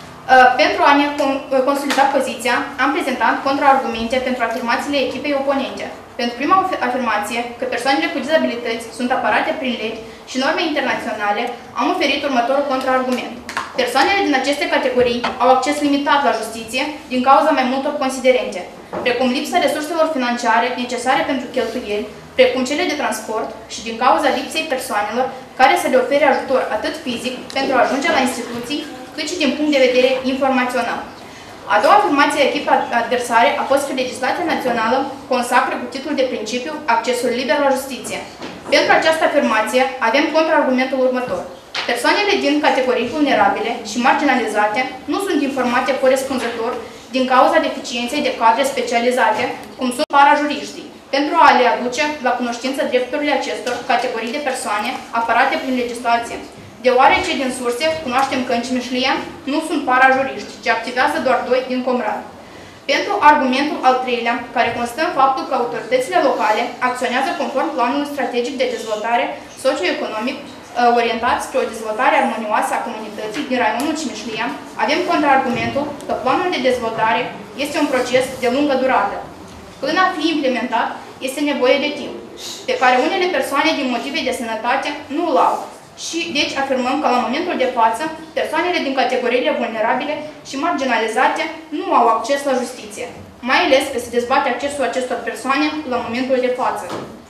Pentru a ne consolida poziția, am prezentat contraargumente pentru afirmațiile echipei oponente. Pentru prima afirmație, că persoanele cu dizabilități sunt apărate prin legi și norme internaționale, am oferit următorul contraargument. Persoanele din aceste categorii au acces limitat la justiție din cauza mai multor considerente, precum lipsa resurselor financiare necesare pentru cheltuieli, precum cele de transport și din cauza lipsei persoanelor care să le ofere ajutor atât fizic pentru a ajunge la instituții, cât și din punct de vedere informațional. A doua afirmație a echipei adversare a fost că legislația națională consacră cu titlul de principiu accesul liber la justiție. Pentru această afirmație avem contraargumentul următor. Persoanele din categorii vulnerabile și marginalizate nu sunt informate corespunzător din cauza deficienței de cadre specializate, cum sunt parajuriștii, pentru a le aduce la cunoștință drepturile acestor categorii de persoane apărate prin legislație, deoarece din surse cunoaștem că în Cimișlia nu sunt parajuriști, ci activează doar doi din Comrat. Pentru argumentul al treilea, care constă în faptul că autoritățile locale acționează conform planului strategic de dezvoltare socioeconomic orientat spre o dezvoltare armonioasă a comunității din raionul Cimișlia, avem contraargumentul că planul de dezvoltare este un proces de lungă durată. Până a fi implementat, este nevoie de timp, pe care unele persoane din motive de sănătate nu îl au. Și deci afirmăm că la momentul de față, persoanele din categoriile vulnerabile și marginalizate nu au acces la justiție, mai ales că se dezbate accesul acestor persoane la momentul de față.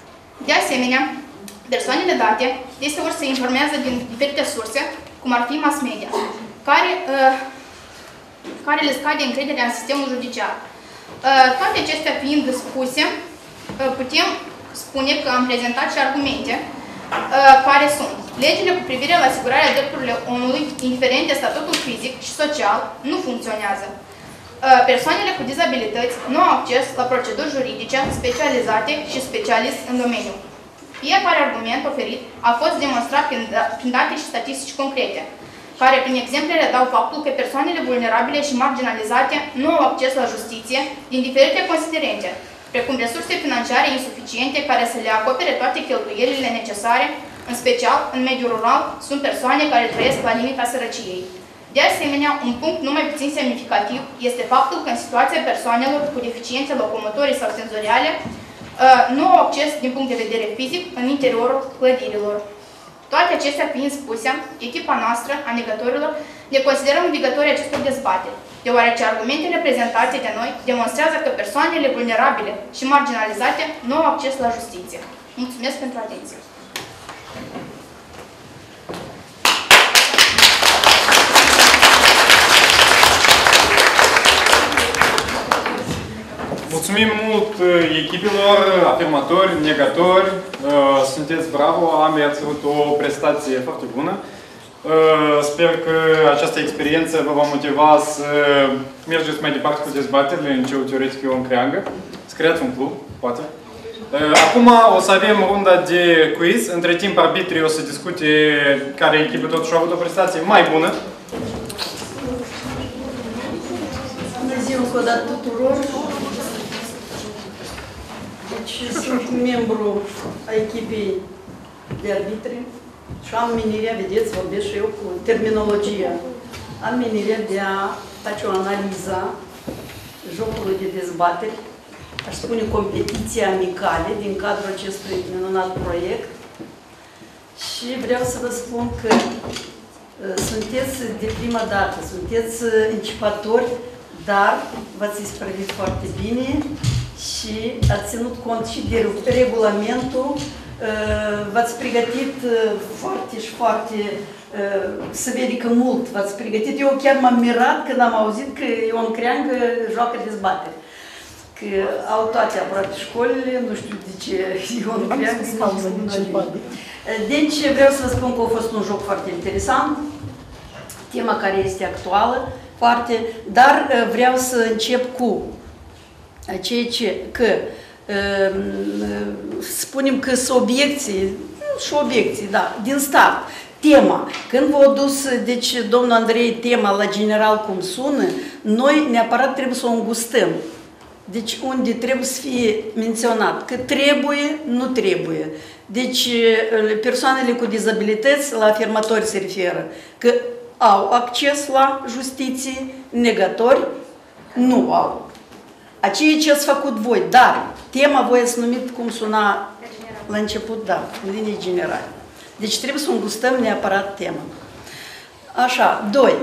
De asemenea, persoanele date deseori se informează din diferite surse, cum ar fi mass media, care, uh, care le scade încrederea în sistemul judiciar. Uh, toate acestea fiind spuse, uh, putem spune că am prezentat și argumente uh, care sunt: legile cu privire la asigurarea drepturilor omului, indiferent de statutul fizic și social, nu funcționează. Uh, persoanele cu dizabilități nu au acces la proceduri juridice specializate și specialiști în domeniu. Fiecare argument oferit a fost demonstrat prin, prin date și statistici concrete, care prin exemplele dau faptul că persoanele vulnerabile și marginalizate nu au acces la justiție din diferite considerente, precum resurse financiare insuficiente care să le acopere toate cheltuielile necesare, în special în mediul rural sunt persoane care trăiesc la limita sărăciei. De asemenea, un punct nu mai puțin semnificativ este faptul că în situația persoanelor cu deficiențe locomotorii sau senzoriale nu au acces din punct de vedere fizic în interiorul clădirilor. Toate acestea fiind spuse, echipa noastră, a negatorilor, ne considerăm învigători acestor dezbateri. deoarece argumentele prezentate de noi demonstrează că persoanele vulnerabile și marginalizate nu au acces la justiție. Mulțumesc pentru atenție! Mulțumim mult echipelor, afirmatori, negatori, sunteți bravo, aveți avut o prestație foarte bună. Sper că această experiență vă va motiva să mergeți mai departe cu dezbaterile în liceu teoretic Ion Creangă, să creați un club, poate. Acum o să avem runda de quiz, între timp arbitrii o să discute care echipă totuși a avut o prestație mai bună. Bună ziua încă o dată tuturor! Deci sunt membru a echipei de arbitri și am menirea, vedeți, vorbesc și eu cu terminologia, am menirea de a face o analiză jocului de dezbateri, aș spune competiții amicale din cadrul acestui minunat proiect și vreau să vă spun că uh, sunteți de prima dată, sunteți începatori, dar v-ați isprăvit foarte bine și ați ținut cont și de regulamentul, v-ați pregătit foarte și foarte, să vede că mult v-ați pregătit. Eu chiar m-am mirat când am auzit că Ion Creangă joacă dezbateri. Că au toate aproape școlile, nu știu de ce Ion Creangă să Deci vreau să vă spun că a fost un joc foarte interesant, tema care este actuală, foarte, dar vreau să încep cu ceea ce, că spunem că sunt obiecții, și obiecții, da, din start. Tema. Când v-a dus, deci, domnul Andrei, tema la general cum sună, noi neapărat trebuie să o îngustăm. Deci, unde trebuie să fie menționat că trebuie, nu trebuie. Deci, persoanele cu dizabilități, la afirmatori se referă, că au acces la justiție, negatori nu au. Aceea ce ați făcut voi, dar tema voi ați numit cum suna la început, da, în linii generale. Deci trebuie să îngustăm neapărat tema. Așa, doi.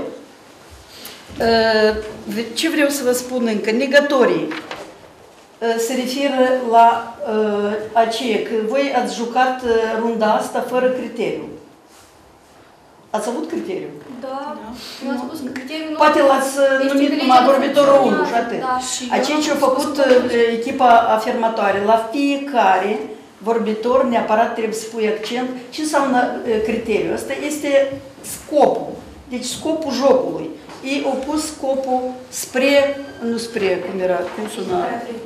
Ce vreau să vă spun încă? Negatorii se referă la aceea că voi ați jucat runda asta fără criteriu. Ați avut criteriu? Da, eu am spus că criteriul poate l-ați numit numai vorbitorul unu și atât. Da, aceea ce a făcut echipa afirmatoare, la fiecare vorbitor neapărat trebuie să pui accent ce înseamnă criteriul. Asta este scopul. Deci scopul jocului. Ei au pus scopul spre, nu spre, cum era, cum suna?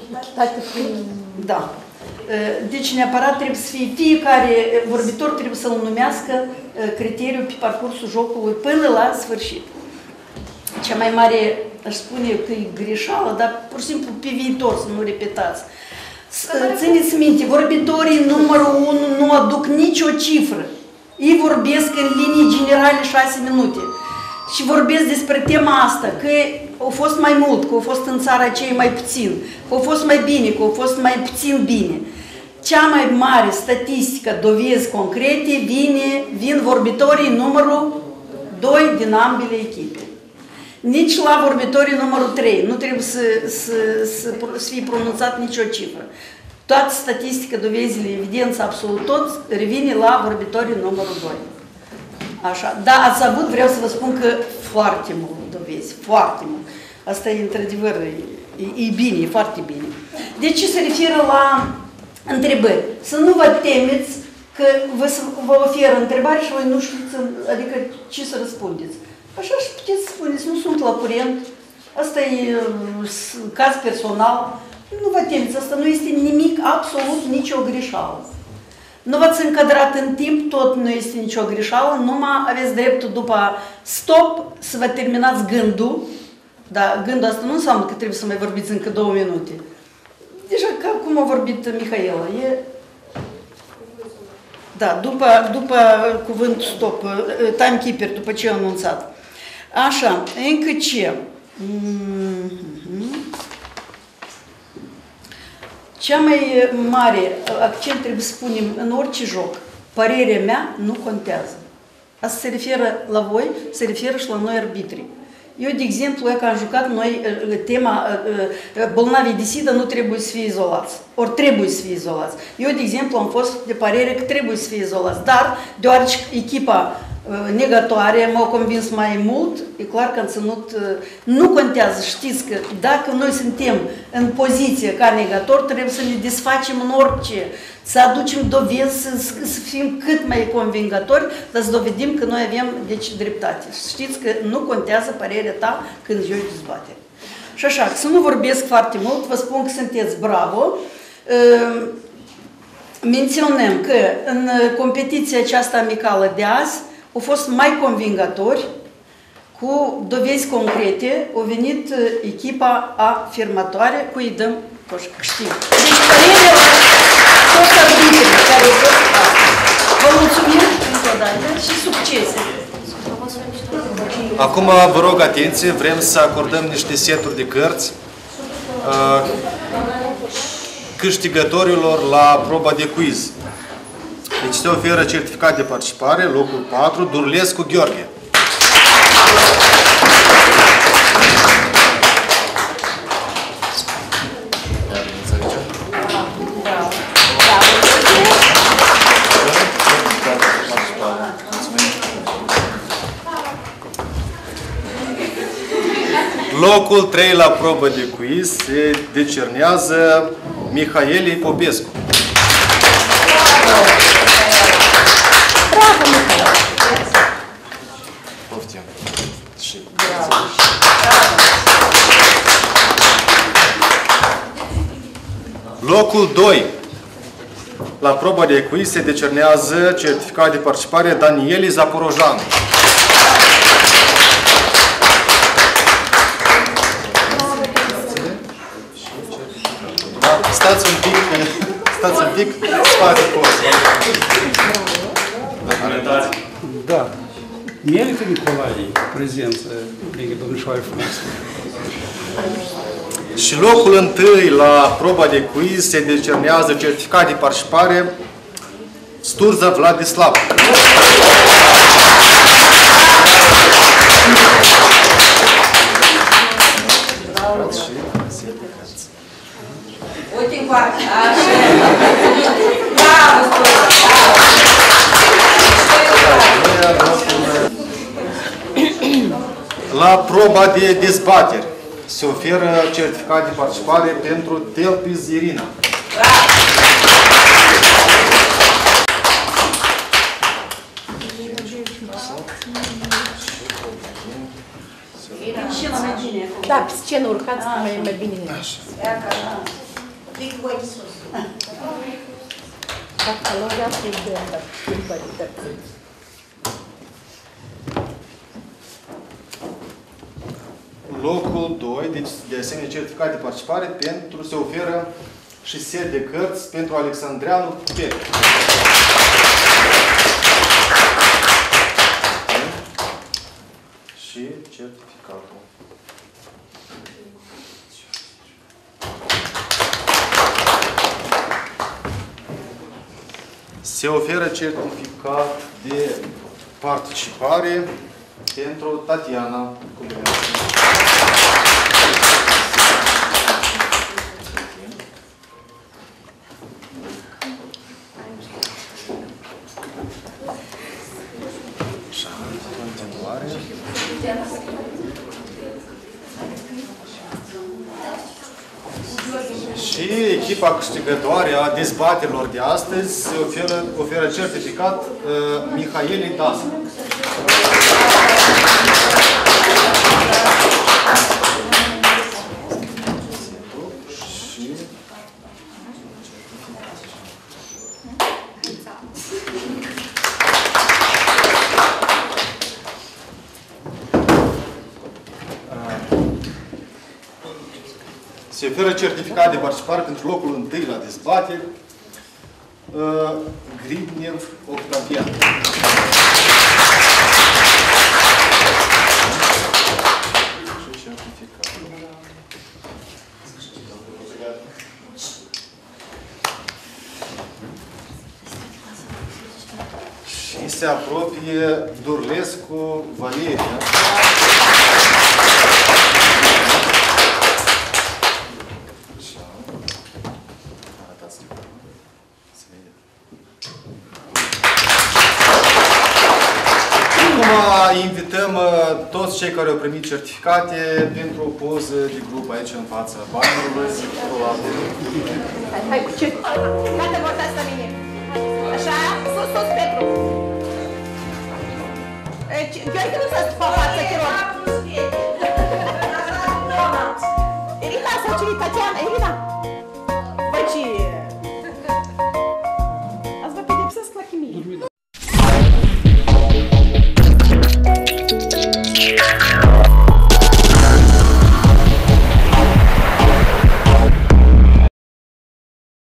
Da. Deci neapărat trebuie să fie, fiecare vorbitor trebuie să-l numească criteriul pe parcursul jocului până la sfârșit. Cea mai mare, aș spune că e greșeală, dar pur și simplu pe viitor să nu repetați. Țineți minte, vorbitorii numărul unu nu aduc nicio cifră. Ei vorbesc în linii generale șase minute. Și vorbesc despre tema asta, că au fost mai mult, că au fost în țara aceea mai puțin, că au fost mai bine, că au fost mai puțin bine. Cea mai mare statistică, dovezi concrete, vine, vin vorbitorii numărul doi din ambele echipe. Nici la vorbitorii numărul trei nu trebuie să, să, să, să fie pronunțat nicio cifră. Toată statistica, dovezile, evidența, absolut tot, revine la vorbitorii numărul doi. Așa. Da, ați avut, vreau să vă spun că foarte mult dovezi, foarte mult. Asta e într-adevăr, e, e bine, e foarte bine. Deci ce se referă la întrebări? Să nu vă temeți că vă, vă oferă întrebare și voi nu știți, adică ce să răspundeți. Așa și puteți spuneți, nu sunt la curent, asta e caz personal, nu vă temeți, asta nu este nimic, absolut nicio greșeală. Nu v-ați încadrat în timp, tot nu este nicio greșeală, numai aveți dreptul după stop să vă terminați gândul. Dar gândul asta nu înseamnă că trebuie să mai vorbiți încă două minute. Deja ca cum a vorbit Mihaela, e... Da, după, după cuvântul stop, timekeeper, după ce a anunțat. Așa, încă ce? Mm-hmm. Cea mai mare accent trebuie să punem în orice joc. Părerea mea nu contează. Asta se referă la voi, se referă și la noi arbitri. Eu, de exemplu, eu că am jucat noi tema bolnavii de SIDA nu trebuie să fie izolați. Ori trebuie să fie izolați. Eu, de exemplu, am fost de părere că trebuie să fie izolați. Dar, deoarece echipa negatoare m-au convins mai mult, e clar că am ținut, nu contează, știți că dacă noi suntem în poziție ca negator, trebuie să ne desfacem în orice, să aducem dovezi, să, să fim cât mai convingători, dar să dovedim că noi avem, deci, dreptate. Știți că nu contează părerea ta când joci dezbatere. Și așa, să nu vorbesc foarte mult, vă spun că sunteți bravo. Menționăm că în competiția aceasta amicală de azi au fost mai convingători, cu dovezi concrete, a venit echipa afirmatoare, cu îi dăm câștig. Deci, părerea toți arbitrii care au fost astăzi. Vă mulțumim încă o dată și succese! Acum vă rog atenție, vrem să acordăm niște seturi de cărți uh, câștigătorilor la proba de quiz. Deci se oferă certificat de participare, locul patru, Durlescu Gheorghe. Locul trei la probă de quiz se decernează Mihaeli Popescu. Bravo, Mihaeli! Poftim. Și... Locul doi la proba de quiz se decernează certificat de participare Danieli Zaporojan. Stați un pic, stați un pic, spate post. Da. Merită Nicolae prezență lângă domnișoare frumoasă. Și locul întâi la proba de quiz se decernează certificat de participare Sturza Vladislav. Uite încoace, așa. Bravo, La proba de dezbateri se oferă certificat de participare pentru Telpiz Irina. Da, pe scenă urcați mai, mai bine. Dacă lor asta e de Locul doi, deci de asemenea certificat de participare pentru se oferă și set de cărți pentru Alexandreanu Petre. Și certificatul. Se oferă certificat de participare pentru Tatiana Cubereanu. Și echipa câștigătoare a dezbaterilor de astăzi se oferă, oferă certificat uh, Mihaeli Das. Se oferă certificat de participare pentru locul întâi la dezbateri uh, Gridnev Octavian. Și se apropie Durlescu Valeria. invităm uh, toți cei care au primit certificate pentru o poză de grup aici în fața bannerului. Hai, hai cu ce? Gata, votați la mine. Așa? Sus, sus, Petru. Gheorghe, nu s-a stupat.